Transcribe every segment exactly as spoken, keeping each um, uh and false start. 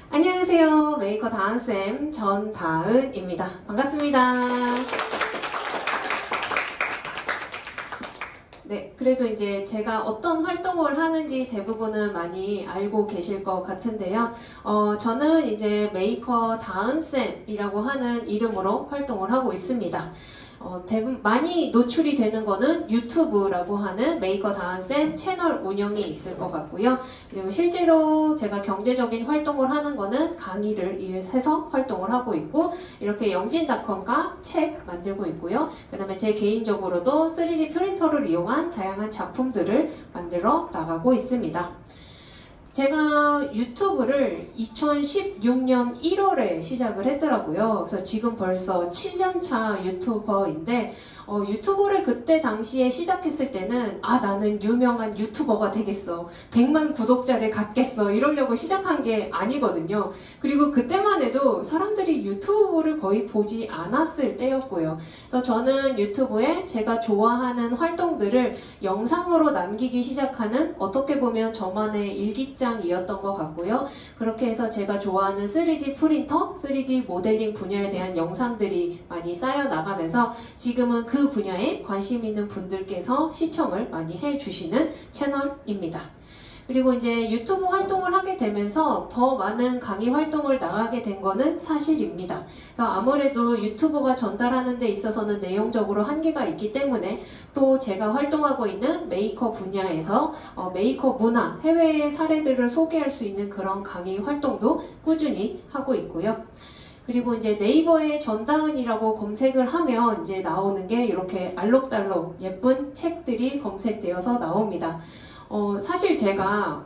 안녕하세요. 메이커 다은쌤 전다은입니다. 반갑습니다. 네, 그래도 이제 제가 어떤 활동을 하는지 대부분은 많이 알고 계실 것 같은데요. 어, 저는 이제 메이커 다은쌤이라고 하는 이름으로 활동을 하고 있습니다. 어, 대부분 많이 노출이 되는 거는 유튜브라고 하는 메이커 다은쌤 채널 운영이 있을 것 같고요. 그리고 실제로 제가 경제적인 활동을 하는 거는 강의를 해서 활동을 하고 있고, 이렇게 영진닷컴과 책 만들고 있고요. 그 다음에 제 개인적으로도 쓰리디 프린터를 이용한 다양한 작품들을 만들어 나가고 있습니다. 제가 유튜브를 이천십육 년 일월에 시작을 했더라고요. 그래서 지금 벌써 칠 년 차 유튜버인데, 어, 유튜브를 그때 당시에 시작했을 때는 아 나는 유명한 유튜버가 되겠어, 백만 구독자를 갖겠어, 이러려고 시작한 게 아니거든요. 그리고 그때만 해도 사람들이 유튜브를 거의 보지 않았을 때였고요. 그래서 저는 유튜브에 제가 좋아하는 활동들을 영상으로 남기기 시작하는, 어떻게 보면 저만의 일기장이었던 것 같고요. 그렇게 해서 제가 좋아하는 쓰리디 프린터, 쓰리디 모델링 분야에 대한 영상들이 많이 쌓여 나가면서 지금은 그 분야에 관심 있는 분들께서 시청을 많이 해주시는 채널입니다. 그리고 이제 유튜브 활동을 하게 되면서 더 많은 강의 활동을 나가게 된 거는 사실입니다. 그래서 아무래도 유튜버가 전달하는 데 있어서는 내용적으로 한계가 있기 때문에, 또 제가 활동하고 있는 메이커 분야에서 어, 메이커 문화, 해외의 사례들을 소개할 수 있는 그런 강의 활동도 꾸준히 하고 있고요. 그리고 이제 네이버에 전다은이라고 검색을 하면 이제 나오는 게 이렇게 알록달록 예쁜 책들이 검색되어서 나옵니다. 어, 사실 제가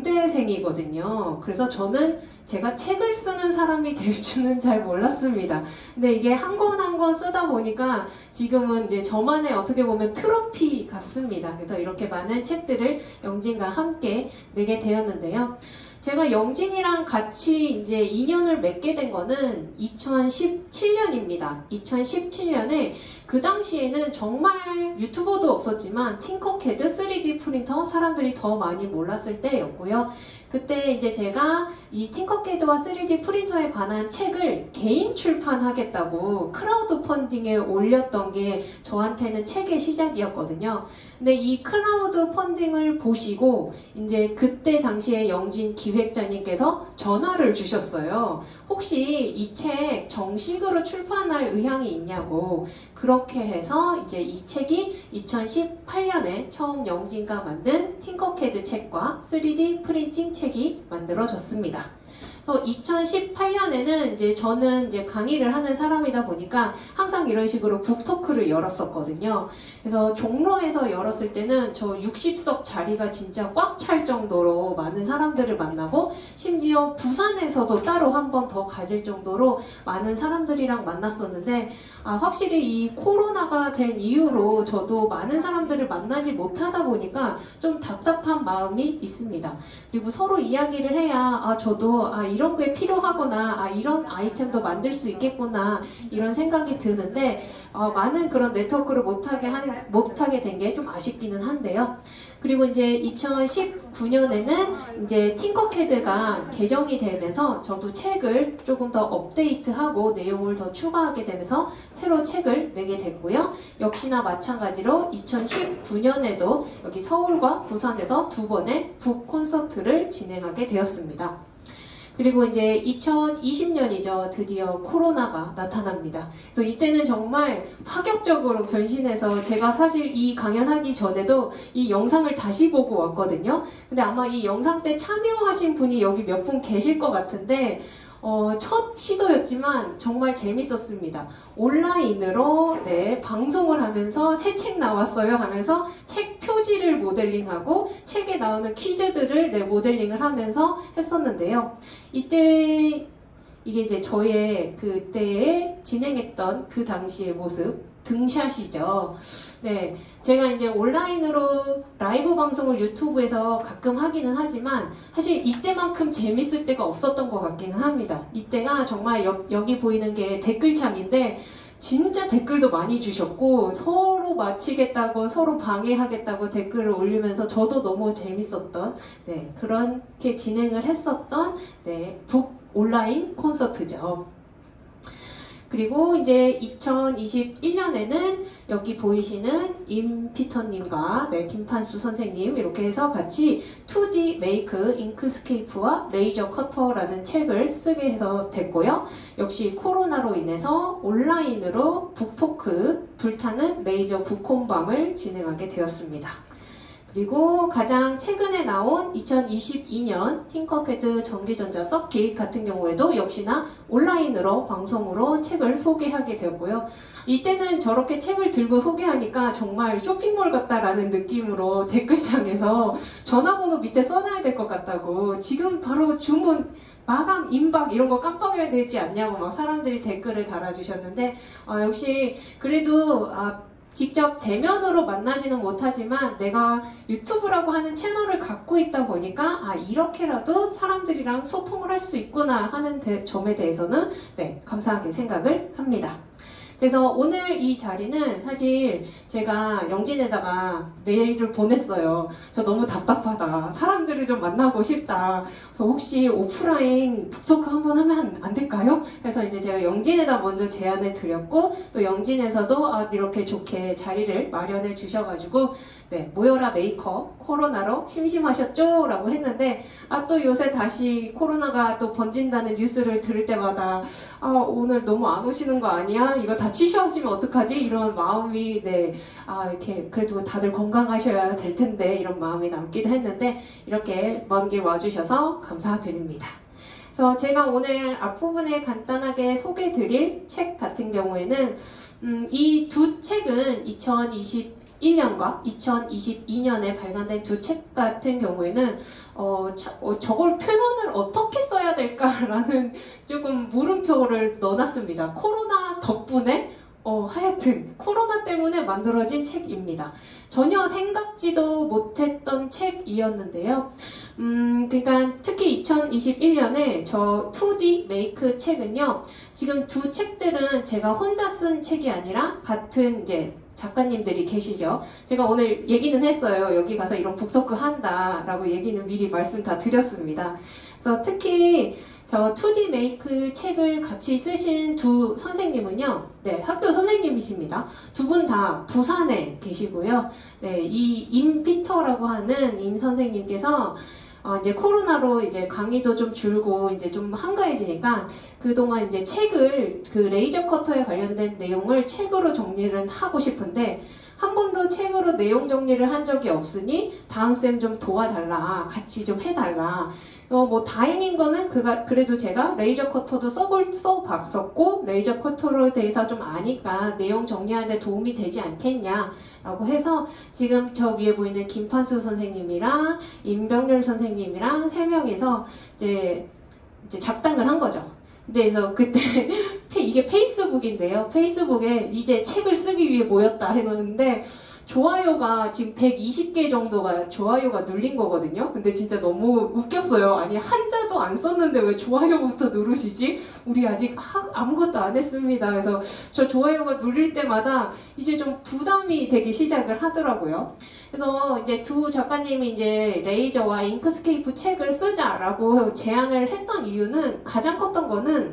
공대생이거든요. 그래서 저는 제가 책을 쓰는 사람이 될 줄은 잘 몰랐습니다. 근데 이게 한 권 한 권 쓰다 보니까 지금은 이제 저만의 어떻게 보면 트로피 같습니다. 그래서 이렇게 많은 책들을 영진과 함께 내게 되었는데요. 제가 영진이랑 같이 이제 인연을 맺게 된 거는 이천십칠 년입니다. 이천십칠 년에 그 당시에는 정말 유튜버도 없었지만 팅커캐드 쓰리디 프린터 사람들이 더 많이 몰랐을 때였고요. 그때 이제 제가 이 팅커캐드와 쓰리디 프린터에 관한 책을 개인 출판하겠다고 크라우드 펀딩에 올렸던 게 저한테는 책의 시작이었거든요. 근데 이 크라우드 펀딩을 보시고 이제 그때 당시에 영진 기획자님께서 전화를 주셨어요. 혹시 이 책 정식으로 출판할 의향이 있냐고. 그렇게 해서 이제 이 책이 이천십팔 년에 처음 영진과 만든 팅커캐드 책과 쓰리디 프린팅 책이 만들어졌습니다. 그래서 이천십팔 년에는 이제 저는 이제 강의를 하는 사람이다 보니까 항상 이런 식으로 북토크를 열었었거든요. 그래서 종로에서 열었을 때는 저 육십 석 자리가 진짜 꽉 찰 정도로 많은 사람들을 만나고, 심지어 부산에서도 따로 한 번 더 가질 정도로 많은 사람들이랑 만났었는데, 아, 확실히 이 코로나가 된 이후로 저도 많은 사람들을 만나지 못하다 보니까 좀 답답한 마음이 있습니다. 그리고 서로 이야기를 해야 아 저도 아 이런 게 필요하구나, 아 이런 아이템도 만들 수 있겠구나, 이런 생각이 드는데 어, 많은 그런 네트워크를 못하게 한, 못하게 된 게 좀 아쉽기는 한데요. 그리고 이제 이천십구 년에는 이제 팅커캐드가 개정이 되면서 저도 책을 조금 더 업데이트하고 내용을 더 추가하게 되면서 새로 책을 내게 됐고요. 역시나 마찬가지로 이천십구 년에도 여기 서울과 부산에서 두 번의 북 콘서트를 진행하게 되었습니다. 그리고 이제 이천이십 년이죠. 드디어 코로나가 나타납니다. 그래서 이때는 정말 파격적으로 변신해서 제가 사실 이 강연하기 전에도 이 영상을 다시 보고 왔거든요. 근데 아마 이 영상 때 참여하신 분이 여기 몇 분 계실 것 같은데 어, 첫 시도였지만 정말 재밌었습니다. 온라인으로 네, 방송을 하면서 새 책 나왔어요 하면서 책 표지를 모델링하고 책에 나오는 퀴즈들을 네, 모델링을 하면서 했었는데요. 이때 이게 이제 저의 그때에 진행했던 그 당시의 모습, 등샷이죠. 네, 제가 이제 온라인으로 라이브 방송을 유튜브에서 가끔 하기는 하지만 사실 이때만큼 재밌을 때가 없었던 것 같기는 합니다. 이때가 정말 여, 여기 보이는 게 댓글창인데 진짜 댓글도 많이 주셨고 서로 맞히겠다고 서로 방해하겠다고 댓글을 올리면서 저도 너무 재밌었던 네, 그렇게 진행을 했었던 네, 북 온라인 콘서트죠. 그리고 이제 이천이십일 년에는 여기 보이시는 임피터님과 네, 김판수 선생님 이렇게 해서 같이 투 디 메이크 잉크스케이프와 레이저 커터라는 책을 쓰게 해서 됐고요. 역시 코로나로 인해서 온라인으로 북토크 불타는 레이저 북콘밤을 진행하게 되었습니다. 그리고 가장 최근에 나온 이천이십이 년 팅커캐드 전기전자 서킷 같은 경우에도 역시나 온라인으로 방송으로 책을 소개하게 되었고요. 이때는 저렇게 책을 들고 소개하니까 정말 쇼핑몰 같다라는 느낌으로 댓글창에서 전화번호 밑에 써놔야 될 것 같다고, 지금 바로 주문 마감, 임박 이런 거 깜빡여야 되지 않냐고 막 사람들이 댓글을 달아주셨는데 어, 역시 그래도 아, 직접 대면으로 만나지는 못하지만 내가 유튜브라고 하는 채널을 갖고 있다 보니까 아 이렇게라도 사람들이랑 소통을 할 수 있구나 하는 데, 점에 대해서는 네, 감사하게 생각을 합니다. 그래서 오늘 이 자리는 사실 제가 영진에다가 메일을 보냈어요. 저 너무 답답하다. 사람들을 좀 만나고 싶다. 그래서 혹시 오프라인 북토크 한번 하면 안 될까요? 그래서 이제 제가 영진에다 먼저 제안을 드렸고 또 영진에서도 아, 이렇게 좋게 자리를 마련해 주셔가지고 네, 모여라 메이커 코로나로 심심하셨죠? 라고 했는데 아, 또 요새 다시 코로나가 또 번진다는 뉴스를 들을 때마다 아, 오늘 너무 안 오시는 거 아니야? 이거 다 취소하시면 어떡하지? 이런 마음이 네, 아, 이렇게 그래도 다들 건강하셔야 될 텐데 이런 마음이 남기도 했는데 이렇게 먼 길 와주셔서 감사드립니다. 그래서 제가 오늘 앞부분에 간단하게 소개드릴 책 같은 경우에는 음, 이 두 책은 이천이십일 년과 이천이십이 년에 발간된 두 책 같은 경우에는 어, 차, 어, 저걸 표현을 어떻게 써야 될까라는 조금 물음표를 넣어놨습니다. 코로나 덕분에 어, 하여튼 코로나 때문에 만들어진 책입니다. 전혀 생각지도 못했던 책이었는데요. 음, 그러니까 특히 이천이십일 년에 저 투 디 메이크 책은요. 지금 두 책들은 제가 혼자 쓴 책이 아니라 같은 이제 작가님들이 계시죠. 제가 오늘 얘기는 했어요. 여기 가서 이런 북토크 한다라고 얘기는 미리 말씀 다 드렸습니다. 그래서 특히 저 투 디 메이크 책을 같이 쓰신 두 선생님은요, 네, 학교 선생님이십니다. 두 분 다 부산에 계시고요. 네, 이 임피터라고 하는 임 선생님께서 어, 이제 코로나로 이제 강의도 좀 줄고 이제 좀 한가해지니까 그동안 이제 책을 그 레이저 커터에 관련된 내용을 책으로 정리를 하고 싶은데 한 번도 책으로 내용 정리를 한 적이 없으니 다은쌤 좀 도와달라, 같이 좀 해달라. 어, 뭐 다행인 거는 그가 그래도 제가 레이저 커터도 써볼 써봤었고 레이저 커터에 대해서 좀 아니까 내용 정리하는 데 도움이 되지 않겠냐라고 해서 지금 저 위에 보이는 김판수 선생님이랑 임병렬 선생님이랑 세 명이서 이제 이제 작당을 한 거죠. 그래서 그때 이게 페이스북인데요. 페이스북에 이제 책을 쓰기 위해 모였다 해놓는데 좋아요가 지금 백이십 개 정도가 좋아요가 눌린 거거든요. 근데 진짜 너무 웃겼어요. 아니 한자도 안 썼는데 왜 좋아요부터 누르시지? 우리 아직 하, 아무것도 안 했습니다. 그래서 저 좋아요가 눌릴 때마다 이제 좀 부담이 되기 시작을 하더라고요. 그래서 이제 두 작가님이 이제 레이저와 잉크스케이프 책을 쓰자라고 제안을 했던 이유는 가장 컸던 거는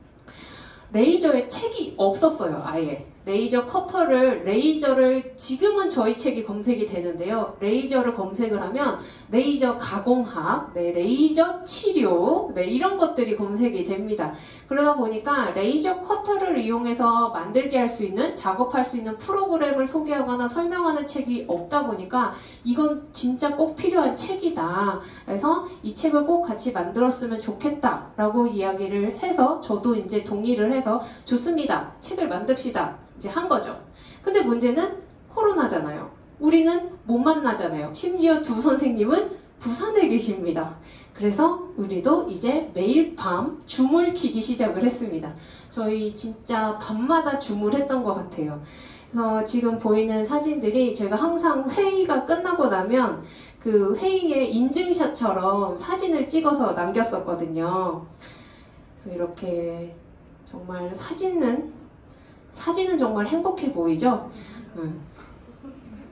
레이저에 책이 없었어요. 아예. 레이저 커터를, 레이저를, 지금은 저희 책이 검색이 되는데요. 레이저를 검색을 하면 레이저 가공학, 네, 레이저 치료, 네, 이런 것들이 검색이 됩니다. 그러다 보니까 레이저 커터를 이용해서 만들게 할 수 있는, 작업할 수 있는 프로그램을 소개하거나 설명하는 책이 없다 보니까 이건 진짜 꼭 필요한 책이다. 그래서 이 책을 꼭 같이 만들었으면 좋겠다라고 이야기를 해서 저도 이제 동의를 해서 좋습니다. 책을 만듭시다. 이제 한 거죠. 근데 문제는 코로나잖아요. 우리는 못 만나잖아요. 심지어 두 선생님은 부산에 계십니다. 그래서 우리도 이제 매일 밤 줌을 키기 시작을 했습니다. 저희 진짜 밤마다 줌을 했던 것 같아요. 그래서 지금 보이는 사진들이 제가 항상 회의가 끝나고 나면 그 회의의 인증샷처럼 사진을 찍어서 남겼었거든요. 그래서 이렇게 정말 사진은 사진은 정말 행복해 보이죠? 응.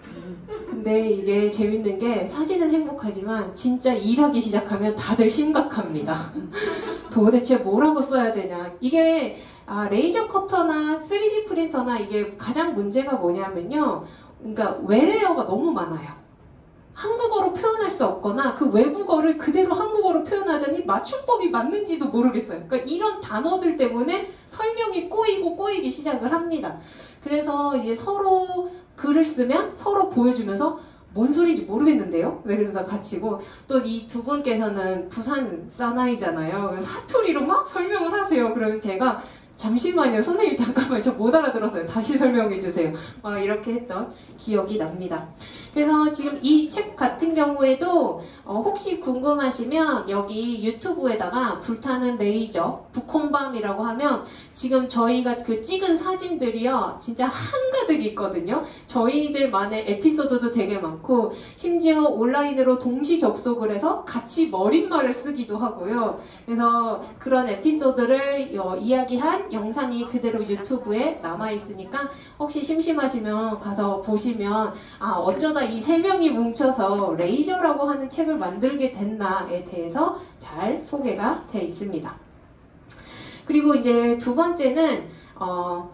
근데 이게 재밌는 게 사진은 행복하지만 진짜 일하기 시작하면 다들 심각합니다. 도대체 뭐라고 써야 되냐. 이게 아, 레이저 커터나 쓰리디 프린터나 이게 가장 문제가 뭐냐면요. 그러니까 외래어가 너무 많아요. 한국어로 표현할 수 없거나 그 외국어를 그대로 한국어로 표현하자니 맞춤법이 맞는지도 모르겠어요. 그러니까 이런 단어들 때문에 설명이 꼬이고 꼬이기 시작을 합니다. 그래서 이제 서로 글을 쓰면 서로 보여주면서 뭔 소리인지 모르겠는데요? 네, 그래서 같이고 또 이 두 분께서는 부산 사나이잖아요. 사투리로 막 설명을 하세요. 그러면 제가 잠시만요. 선생님 잠깐만 저 못 알아들었어요. 다시 설명해 주세요. 막 이렇게 했던 기억이 납니다. 그래서 지금 이 책 같은 경우에도 어, 혹시 궁금하시면 여기 유튜브에다가 불타는 레이저 북홍밤이라고 하면 지금 저희가 그 찍은 사진들이요. 진짜 한가득 있거든요. 저희들만의 에피소드도 되게 많고 심지어 온라인으로 동시 접속을 해서 같이 머릿말을 쓰기도 하고요. 그래서 그런 에피소드를 어, 이야기한 영상이 그대로 유튜브에 남아있으니까 혹시 심심하시면 가서 보시면 아 어쩌다 이 세 명이 뭉쳐서 레이저라고 하는 책을 만들게 됐나에 대해서 잘 소개가 되어 있습니다. 그리고 이제 두 번째는 어,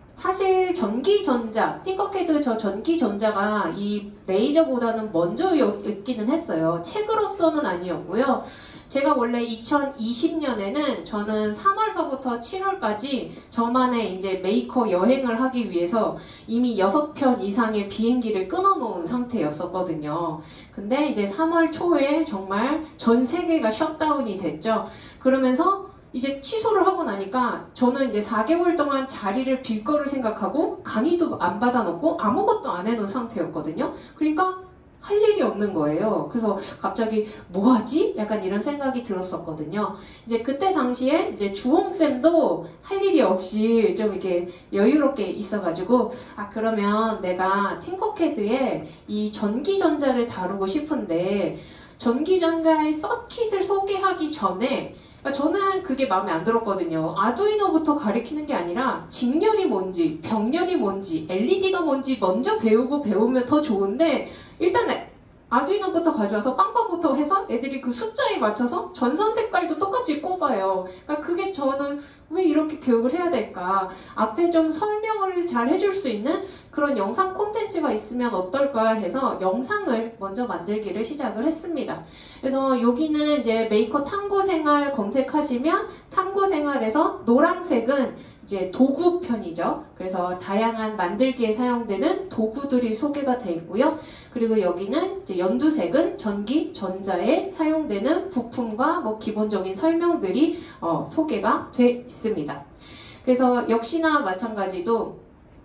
사실 전기전자, 팅커캐드 저 전기전자가 이 레이저보다는 먼저 있기는 했어요. 책으로서는 아니었고요. 제가 원래 이천이십 년에는 저는 삼월서부터 칠월까지 저만의 이제 메이커 여행을 하기 위해서 이미 여섯 편 이상의 비행기를 끊어놓은 상태였었거든요. 근데 이제 삼월 초에 정말 전 세계가 셧다운이 됐죠. 그러면서 이제 취소를 하고 나니까 저는 이제 사 개월 동안 자리를 빌 거를 생각하고 강의도 안 받아놓고 아무것도 안 해놓은 상태였거든요. 그러니까 할 일이 없는 거예요. 그래서 갑자기 뭐 하지? 약간 이런 생각이 들었었거든요. 이제 그때 당시에 이제 주홍쌤도 할 일이 없이 좀 이렇게 여유롭게 있어가지고 아 그러면 내가 팅커캐드에 이 전기전자를 다루고 싶은데 전기전자의 서킷을 소개하기 전에 그러니까 저는 그게 마음에 안 들었거든요. 아두이노부터 가리키는 게 아니라 직렬이 뭔지, 병렬이 뭔지, 엘이디가 뭔지 먼저 배우고 배우면 더 좋은데 일단 아두이노부터 가져와서 빵빵부터 해서 애들이 그 숫자에 맞춰서 전선 색깔도 똑같이 꼽아요. 그러니까 그게 저는 왜 이렇게 교육을 해야 될까? 앞에 좀 설명을 잘 해줄 수 있는 그런 영상 콘텐츠가 있으면 어떨까 해서 영상을 먼저 만들기를 시작을 했습니다. 그래서 여기는 이제 메이커 탐구생활 검색하시면 탐구생활에서 노란색은 이제 도구 편이죠. 그래서 다양한 만들기에 사용되는 도구들이 소개가 되어 있고요. 그리고 여기는 이제 연두색은 전기, 전자에 사용되는 부품과 뭐 기본적인 설명들이 어, 소개가 되어 있습니다. 그래서 역시나 마찬가지도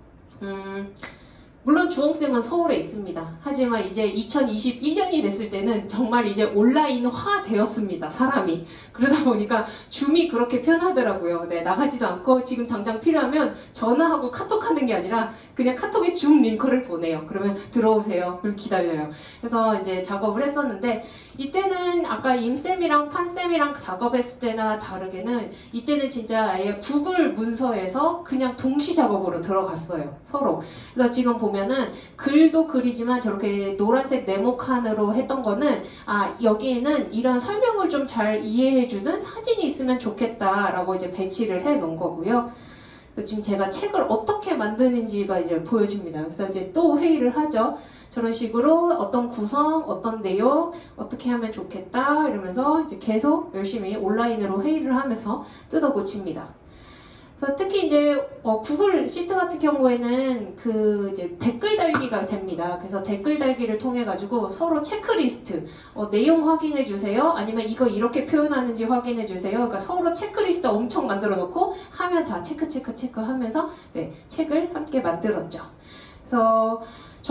음, 물론 주홍쌤은 서울에 있습니다. 하지만 이제 이천이십일 년이 됐을 때는 정말 이제 온라인화 되었습니다. 사람이. 그러다 보니까 줌이 그렇게 편하더라고요. 네, 나가지도 않고 지금 당장 필요하면 전화하고 카톡하는 게 아니라 그냥 카톡에 줌 링크를 보내요. 그러면 들어오세요. 그럼 기다려요. 그래서 이제 작업을 했었는데 이때는 아까 임쌤이랑 판쌤이랑 작업했을 때나 다르게는 이때는 진짜 아예 구글 문서에서 그냥 동시 작업으로 들어갔어요. 서로. 그래서 지금 보면은 글도 글이지만 저렇게 노란색 네모칸으로 했던 거는 아 여기에는 이런 설명을 좀 잘 이해해주는 사진이 있으면 좋겠다라고 이제 배치를 해 놓은 거고요. 지금 제가 책을 어떻게 만드는지가 이제 보여집니다. 그래서 이제 또 회의를 하죠. 저런 식으로 어떤 구성, 어떤 내용, 어떻게 하면 좋겠다 이러면서 이제 계속 열심히 온라인으로 회의를 하면서 뜯어 고칩니다. 그래서 특히 이제 어, 구글 시트 같은 경우에는 그 이제 댓글 달기가 됩니다. 그래서 댓글 달기를 통해 가지고 서로 체크리스트, 어, 내용 확인해 주세요. 아니면 이거 이렇게 표현하는지 확인해 주세요. 그러니까 서로 체크리스트 엄청 만들어 놓고 하면 다 체크 체크 체크 하면서 네, 책을 함께 만들었죠. 그래서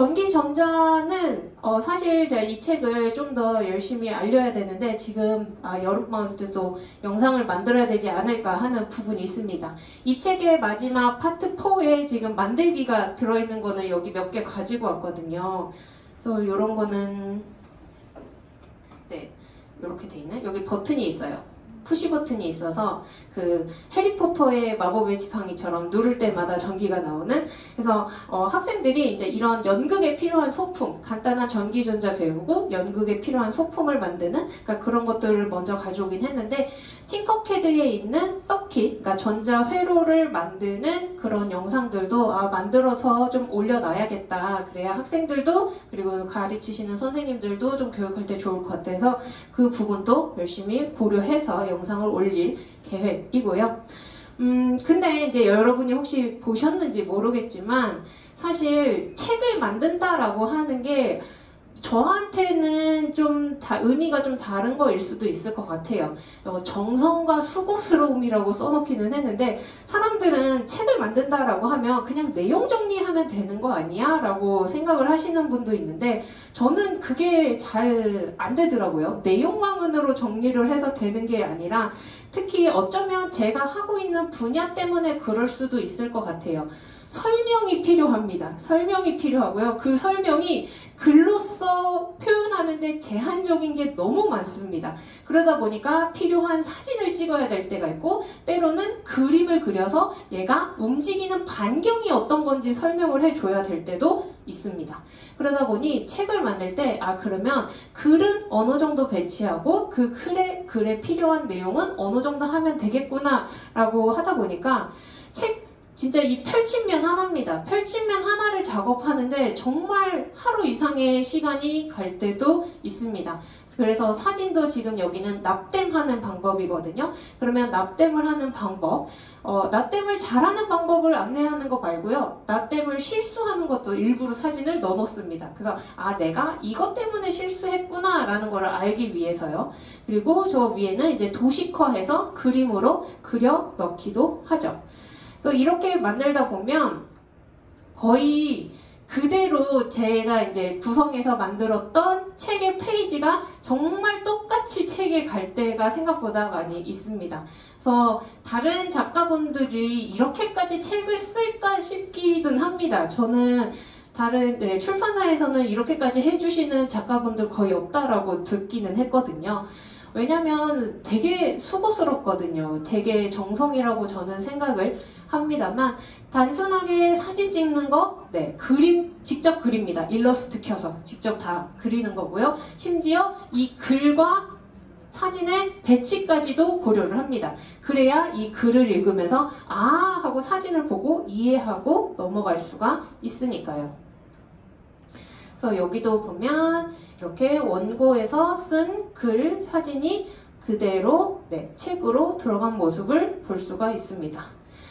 전기전자는 어, 사실 제가 이 책을 좀 더 열심히 알려야 되는데 지금 아, 여름방학 때도 영상을 만들어야 되지 않을까 하는 부분이 있습니다. 이 책의 마지막 파트 사에 지금 만들기가 들어있는 거는 여기 몇 개 가지고 왔거든요. 그래서 이런 거는 네 이렇게 돼 있네. 여기 버튼이 있어요. 푸시 버튼이 있어서 그 해리포터의 마법의 지팡이처럼 누를 때마다 전기가 나오는, 그래서 어, 학생들이 이제 이런 연극에 필요한 소품, 간단한 전기전자 배우고 연극에 필요한 소품을 만드는, 그러니까 그런 것들을 먼저 가져오긴 했는데, 팅커캐드에 있는 서킷, 그러니까 전자 회로를 만드는 그런 영상들도 아, 만들어서 좀 올려놔야겠다. 그래야 학생들도 그리고 가르치시는 선생님들도 좀 교육할 때 좋을 것 같아서 그 부분도 열심히 고려해서 영상을 올릴 계획이고요. 음, 근데 이제 여러분이 혹시 보셨는지 모르겠지만 사실 책을 만든다라고 하는 게 저한테는 좀 다, 의미가 좀 다른 거일 수도 있을 것 같아요. 정성과 수고스러움이라고 써놓기는 했는데 사람들은 책을 만든다라고 하면 그냥 내용 정리하면 되는 거 아니야? 라고 생각을 하시는 분도 있는데 저는 그게 잘 안 되더라고요. 내용만으로 정리를 해서 되는 게 아니라 특히 어쩌면 제가 하고 있는 분야 때문에 그럴 수도 있을 것 같아요. 설명이 필요합니다. 설명이 필요하고요. 그 설명이 글로써 표현하는데 제한적인 게 너무 많습니다. 그러다 보니까 필요한 사진을 찍어야 될 때가 있고 때로는 그림을 그려서 얘가 움직이는 반경이 어떤 건지 설명을 해줘야 될 때도 있습니다. 그러다 보니 책을 만들 때 아 그러면 글은 어느 정도 배치하고 그 글에, 글에 필요한 내용은 어느 정도 하면 되겠구나 라고 하다 보니까 책 진짜 이 펼침면 하나입니다. 펼침면 하나를 작업하는데 정말 하루 이상의 시간이 갈 때도 있습니다. 그래서 사진도 지금 여기는 납땜하는 방법이거든요. 그러면 납땜을 하는 방법, 어, 납땜을 잘하는 방법을 안내하는 거 말고요. 납땜을 실수하는 것도 일부러 사진을 넣어놓습니다. 그래서 아 내가 이것 때문에 실수했구나 라는 걸 알기 위해서요. 그리고 저 위에는 이제 도식화해서 그림으로 그려 넣기도 하죠. 그래서 이렇게 만들다 보면 거의 그대로 제가 이제 구성해서 만들었던 책의 페이지가 정말 똑같이 책에 갈 때가 생각보다 많이 있습니다. 그래서 다른 작가분들이 이렇게까지 책을 쓸까 싶기는 합니다. 저는 다른 네, 출판사에서는 이렇게까지 해주시는 작가분들 거의 없다라고 듣기는 했거든요. 왜냐면 되게 수고스럽거든요. 되게 정성이라고 저는 생각을 합니다만 단순하게 사진 찍는 거, 네, 그림 직접 그립니다. 일러스트 켜서 직접 다 그리는 거고요. 심지어 이 글과 사진의 배치까지도 고려를 합니다. 그래야 이 글을 읽으면서 아 하고 사진을 보고 이해하고 넘어갈 수가 있으니까요. 그래서 여기도 보면 이렇게 원고에서 쓴 글, 사진이 그대로 네, 책으로 들어간 모습을 볼 수가 있습니다.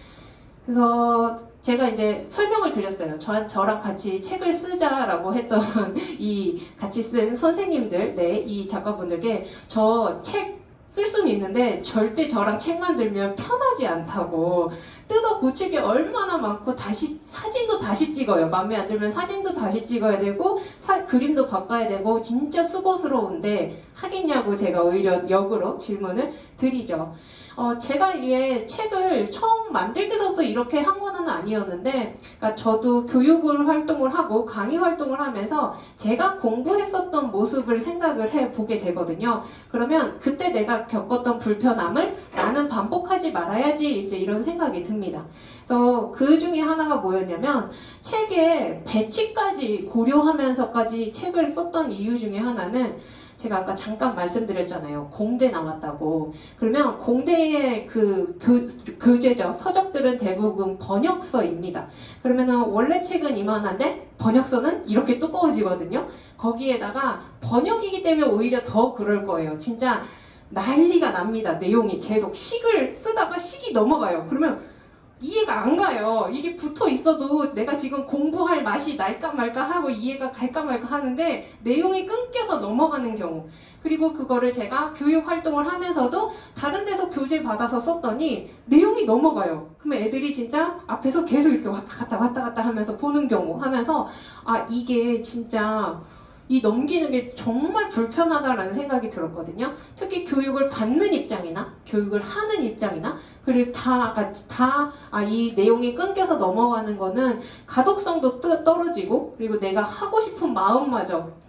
그래서 제가 이제 설명을 드렸어요. 저, 저랑 같이 책을 쓰자라고 했던 이 같이 쓴 선생님들, 네, 이 작가분들께 저 책 쓸 수는 있는데 절대 저랑 책 만들면 편하지 않다고 뜯어 고칠 게 얼마나 많고 다시 사진도 다시 찍어요. 마음에 안 들면 사진도 다시 찍어야 되고 사, 그림도 바꿔야 되고 진짜 수고스러운데 하겠냐고 제가 오히려 역으로 질문을 드리죠. 어, 제가 이게 책을 처음 만들 때부터 이렇게 한 거는 아니었는데, 그러니까 저도 교육을 활동을 하고 강의 활동을 하면서 제가 공부했었던 모습을 생각을 해보게 되거든요. 그러면 그때 내가 겪었던 불편함을 나는 반복하지 말아야지 이제 이런 생각이 듭니다. 그래서 그 중에 하나가 뭐였냐면 책의 배치까지 고려하면서까지 책을 썼던 이유 중에 하나는 제가 아까 잠깐 말씀드렸잖아요. 공대 나왔다고. 그러면 공대의 그 교, 교재죠. 서적들은 대부분 번역서입니다. 그러면은 원래 책은 이만한데 번역서는 이렇게 두꺼워지거든요. 거기에다가 번역이기 때문에 오히려 더 그럴 거예요. 진짜 난리가 납니다. 내용이 계속 식을 쓰다가 식이 넘어가요. 그러면 이해가 안 가요. 이게 붙어 있어도 내가 지금 공부할 맛이 날까 말까 하고 이해가 갈까 말까 하는데 내용이 끊겨서 넘어가는 경우. 그리고 그거를 제가 교육 활동을 하면서도 다른 데서 교재 받아서 썼더니 내용이 넘어가요. 그러면 애들이 진짜 앞에서 계속 이렇게 왔다 갔다 왔다 갔다 하면서 보는 경우 하면서 아 이게 진짜 이 넘기는 게 정말 불편하다라는 생각이 들었거든요. 특히 교육을 받는 입장이나 교육을 하는 입장이나 그리고 다, 다, 아, 이 내용이 끊겨서 넘어가는 거는 가독성도 떨어지고 그리고 내가 하고 싶은 마음마저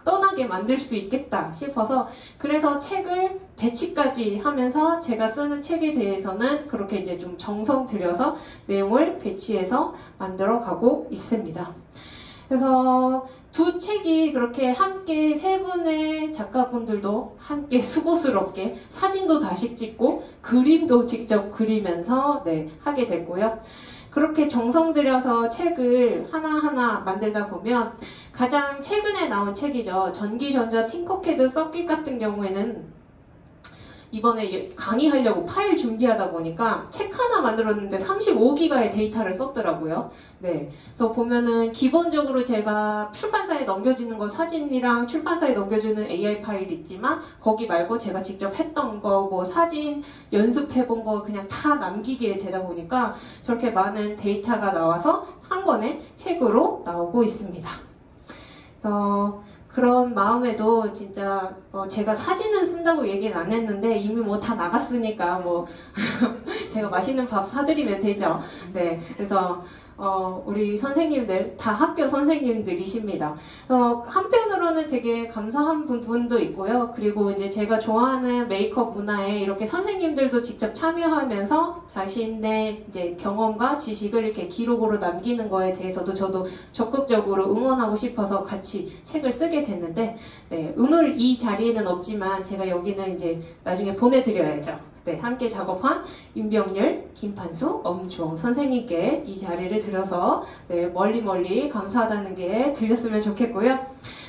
떠나게 만들 수 있겠다 싶어서 그래서 책을 배치까지 하면서 제가 쓰는 책에 대해서는 그렇게 이제 좀 정성 들여서 내용을 배치해서 만들어 가고 있습니다. 그래서 두 책이 그렇게 함께 세 분의 작가분들도 함께 수고스럽게 사진도 다시 찍고 그림도 직접 그리면서 네, 하게 됐고요. 그렇게 정성 들여서 책을 하나하나 만들다 보면 가장 최근에 나온 책이죠. 전기전자 팅커캐드 서킷 같은 경우에는 이번에 강의하려고 파일 준비하다 보니까 책 하나 만들었는데 삼십오 기가의 데이터를 썼더라고요. 네. 그래서 보면은 기본적으로 제가 출판사에 넘겨주는 거 사진이랑 출판사에 넘겨주는 에이아이 파일 있지만 거기 말고 제가 직접 했던 거, 뭐 사진 연습해본 거 그냥 다 남기게 되다 보니까 저렇게 많은 데이터가 나와서 한 권의 책으로 나오고 있습니다. 어, 그런 마음에도 진짜 어 제가 사진은 쓴다고 얘기는 안 했는데 이미 뭐 다 나갔으니까 뭐 제가 맛있는 밥 사드리면 되죠. 네, 그래서 어 우리 선생님들 다 학교 선생님들이십니다. 어 한편으로는 되게 감사한 부분도 있고요. 그리고 이제 제가 좋아하는 메이크업 문화에 이렇게 선생님들도 직접 참여하면서 자신의 이제 경험과 지식을 이렇게 기록으로 남기는 거에 대해서도 저도 적극적으로 응원하고 싶어서 같이 책을 쓰게 됐는데, 네, 오늘 이 자리에는 없지만 제가 여기는 이제 나중에 보내드려야죠. 네, 함께 작업한 윤병렬, 김판수, 엄주홍 선생님께 이 자리를 들여서 네, 멀리 멀리 감사하다는 게 들렸으면 좋겠고요.